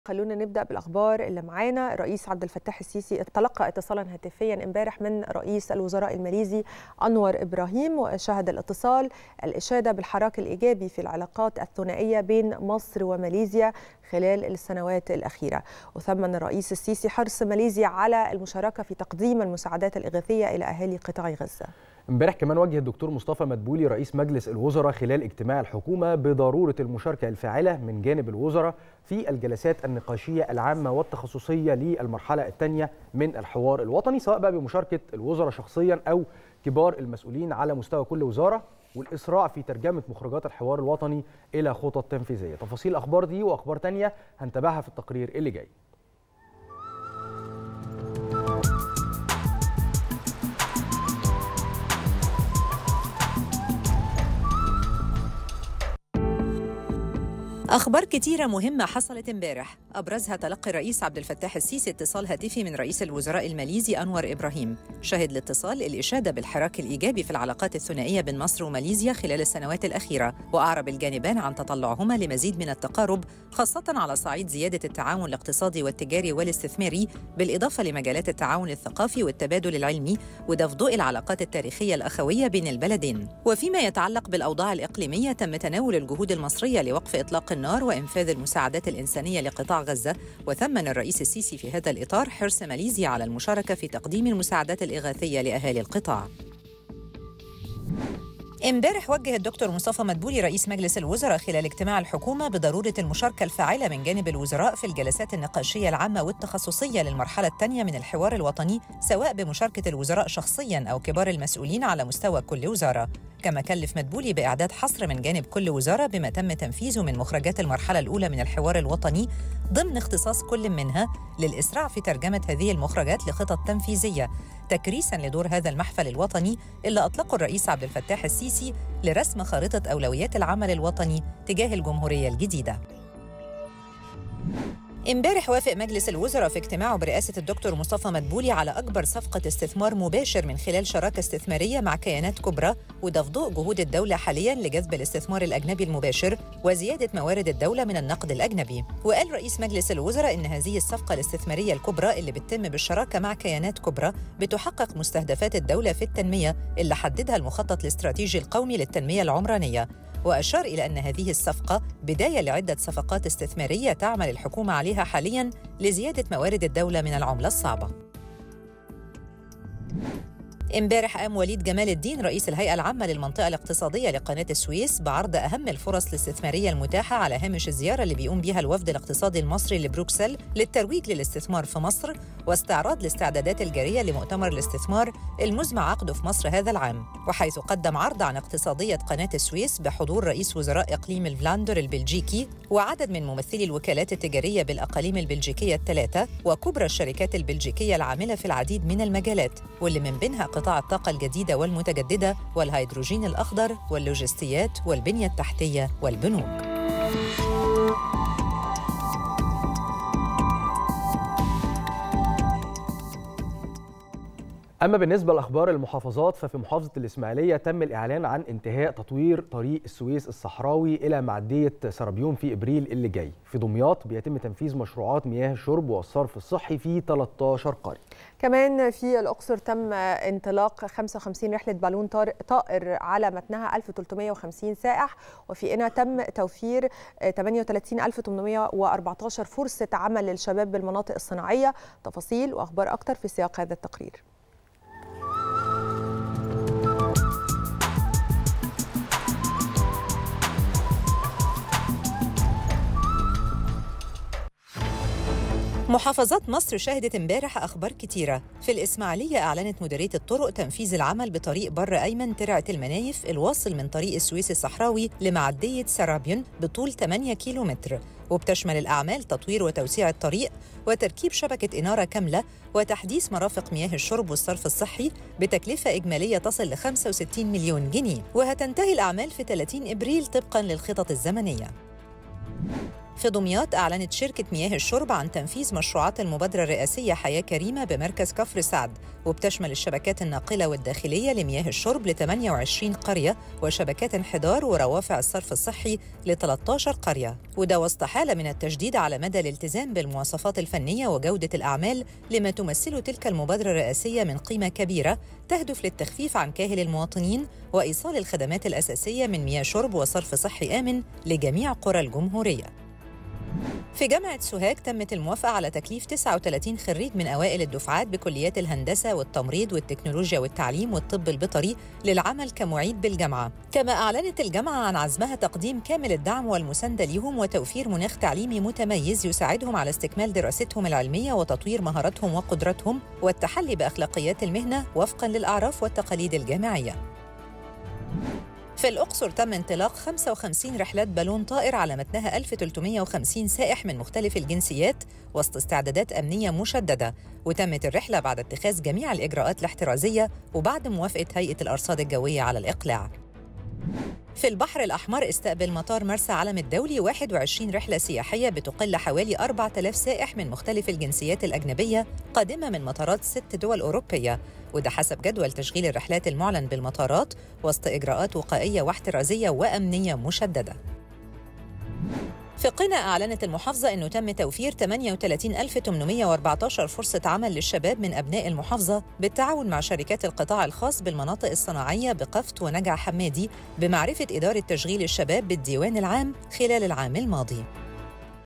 خلونا نبدأ بالأخبار اللي معانا. الرئيس عبد الفتاح السيسي تلقى اتصالا هاتفيا امبارح من رئيس الوزراء الماليزي أنور إبراهيم، وشهد الاتصال الإشادة بالحراك الإيجابي في العلاقات الثنائية بين مصر وماليزيا خلال السنوات الأخيرة. وثمن الرئيس السيسي حرص ماليزيا على المشاركة في تقديم المساعدات الإغاثية إلى أهالي قطاع غزة. امبارح كمان وجه الدكتور مصطفى مدبولي رئيس مجلس الوزراء خلال اجتماع الحكومة بضرورة المشاركة الفاعلة من جانب الوزراء في الجلسات النقاشية العامة والتخصصية للمرحلة الثانية من الحوار الوطني، سواء بقى بمشاركة الوزراء شخصيا أو كبار المسؤولين على مستوى كل وزارة، والإسراع في ترجمة مخرجات الحوار الوطني إلى خطط تنفيذية. تفاصيل الأخبار دي وأخبار تانية هنتابعها في التقرير اللي جاي. أخبار كتيرة مهمة حصلت امبارح، أبرزها تلقي الرئيس عبد الفتاح السيسي اتصال هاتفي من رئيس الوزراء الماليزي أنور إبراهيم. شهد الاتصال الإشادة بالحراك الإيجابي في العلاقات الثنائية بين مصر وماليزيا خلال السنوات الأخيرة، وأعرب الجانبان عن تطلعهما لمزيد من التقارب، خاصة على صعيد زيادة التعاون الاقتصادي والتجاري والاستثماري، بالإضافة لمجالات التعاون الثقافي والتبادل العلمي، وده في ضوء العلاقات التاريخية الأخوية بين البلدين. وفيما يتعلق بالأوضاع الإقليمية، تم تناول الجهود المصرية لوقف إطلاق النار وإنفاذ المساعدات الإنسانية لقطاع غزة. وثمن الرئيس السيسي في هذا الإطار حرص ماليزيا على المشاركة في تقديم المساعدات الإغاثية لأهالي القطاع. امبارح وجه الدكتور مصطفى مدبولي رئيس مجلس الوزراء خلال اجتماع الحكومة بضرورة المشاركة الفاعلة من جانب الوزراء في الجلسات النقاشية العامة والتخصصية للمرحلة الثانية من الحوار الوطني، سواء بمشاركة الوزراء شخصياً أو كبار المسؤولين على مستوى كل وزارة. كما كلف مدبولي بإعداد حصر من جانب كل وزارة بما تم تنفيذه من مخرجات المرحلة الأولى من الحوار الوطني، ضمن اختصاص كل منها للإسراع في ترجمة هذه المخرجات لخطط تنفيذية، تكريساً لدور هذا المحفل الوطني اللي أطلقه الرئيس عبد الفتاح السيسي لرسم خارطة أولويات العمل الوطني تجاه الجمهورية الجديدة. امبارح وافق مجلس الوزراء في اجتماعه برئاسة الدكتور مصطفى مدبولي على أكبر صفقة استثمار مباشر من خلال شراكة استثمارية مع كيانات كبرى، وده في ضوء جهود الدولة حالياً لجذب الاستثمار الأجنبي المباشر وزيادة موارد الدولة من النقد الأجنبي. وقال رئيس مجلس الوزراء إن هذه الصفقة الاستثمارية الكبرى اللي بتتم بالشراكة مع كيانات كبرى بتحقق مستهدفات الدولة في التنمية اللي حددها المخطط الاستراتيجي القومي للتنمية العمرانية. وأشار إلى أن هذه الصفقة بداية لعدة صفقات استثمارية تعمل الحكومة عليها حالياً لزيادة موارد الدولة من العملة الصعبة. امبارح قام وليد جمال الدين رئيس الهيئة العامة للمنطقة الاقتصادية لقناة السويس بعرض أهم الفرص الاستثمارية المتاحة على هامش الزيارة اللي بيقوم بها الوفد الاقتصادي المصري لبروكسل للترويج للاستثمار في مصر، واستعراض الاستعدادات الجارية لمؤتمر الاستثمار المزمع عقده في مصر هذا العام. وحيث قدم عرض عن اقتصادية قناة السويس بحضور رئيس وزراء إقليم الفلاندر البلجيكي وعدد من ممثلي الوكالات التجارية بالأقاليم البلجيكية الثلاثة وكبرى الشركات البلجيكية العاملة في العديد من المجالات، واللي من بينها قطاع الطاقة الجديدة والمتجددة والهيدروجين الأخضر واللوجستيات والبنية التحتية والبنوك. أما بالنسبة لأخبار المحافظات، ففي محافظة الإسماعيلية تم الإعلان عن انتهاء تطوير طريق السويس الصحراوي إلى معدية سرابيوم في إبريل اللي جاي. في دمياط بيتم تنفيذ مشروعات مياه الشرب والصرف الصحي في 13 قرية. كمان في الأقصر تم انطلاق 55 رحلة بالون طائر على متنها 1350 سائح، وفي قنا تم توفير 38814 فرصة عمل للشباب بالمناطق الصناعية. تفاصيل وأخبار أكتر في سياق هذا التقرير. محافظات مصر شهدت امبارح أخبار كتيرة. في الإسماعيلية أعلنت مديرية الطرق تنفيذ العمل بطريق بر أيمن ترعة المنايف الواصل من طريق السويس الصحراوي لمعدية سرابيون بطول 8 كيلومتر، وبتشمل الأعمال تطوير وتوسيع الطريق وتركيب شبكة إنارة كاملة وتحديث مرافق مياه الشرب والصرف الصحي بتكلفة إجمالية تصل ل 65 مليون جنيه، وهتنتهي الأعمال في 30 إبريل طبقاً للخطط الزمنية. في دمياط أعلنت شركة مياه الشرب عن تنفيذ مشروعات المبادرة الرئاسية حياة كريمة بمركز كفر سعد، وبتشمل الشبكات الناقلة والداخلية لمياه الشرب ل 28 قرية وشبكات انحدار وروافع الصرف الصحي ل 13 قرية، وده وسط حالة من التشديد على مدى الالتزام بالمواصفات الفنية وجودة الأعمال لما تمثله تلك المبادرة الرئاسية من قيمة كبيرة تهدف للتخفيف عن كاهل المواطنين وإيصال الخدمات الأساسية من مياه شرب وصرف صحي آمن لجميع قرى الجمهورية. في جامعة سوهاج تمت الموافقة على تكليف 39 خريج من أوائل الدفعات بكليات الهندسة والتمريض والتكنولوجيا والتعليم والطب البيطري للعمل كمعيد بالجامعة. كما أعلنت الجامعة عن عزمها تقديم كامل الدعم والمساندة لهم وتوفير مناخ تعليمي متميز يساعدهم على استكمال دراستهم العلمية وتطوير مهاراتهم وقدراتهم والتحلي بأخلاقيات المهنة وفقاً للأعراف والتقاليد الجامعية. في الأقصر تم انطلاق 55 رحلات بالون طائر على متنها 1350 سائح من مختلف الجنسيات وسط استعدادات أمنية مشددة، وتمت الرحلة بعد اتخاذ جميع الإجراءات الاحترازية وبعد موافقة هيئة الأرصاد الجوية على الإقلاع. في البحر الأحمر استقبل مطار مرسى علم الدولي 21 رحلة سياحية بتقل حوالي 4000 سائح من مختلف الجنسيات الأجنبية قادمة من مطارات 6 دول أوروبية، وده حسب جدول تشغيل الرحلات المعلن بالمطارات وسط إجراءات وقائية واحترازية وأمنية مشددة. في قنا أعلنت المحافظة أنه تم توفير 38814 فرصة عمل للشباب من أبناء المحافظة بالتعاون مع شركات القطاع الخاص بالمناطق الصناعية بقفط ونجع حمادي بمعرفة إدارة تشغيل الشباب بالديوان العام خلال العام الماضي.